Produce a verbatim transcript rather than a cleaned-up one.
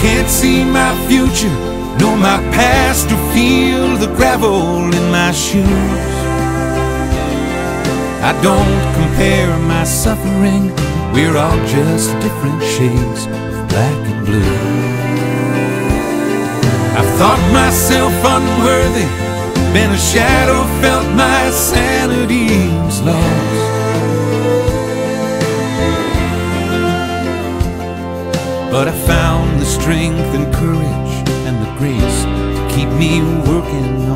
can't see my future, nor my past, or feel the gravel in my shoes. I don't compare my suffering, we're all just different shades of black and blue. I've thought myself unworthy, been a shadow, felt my sanity's lost. But I found the strength and courage and the grace to keep me working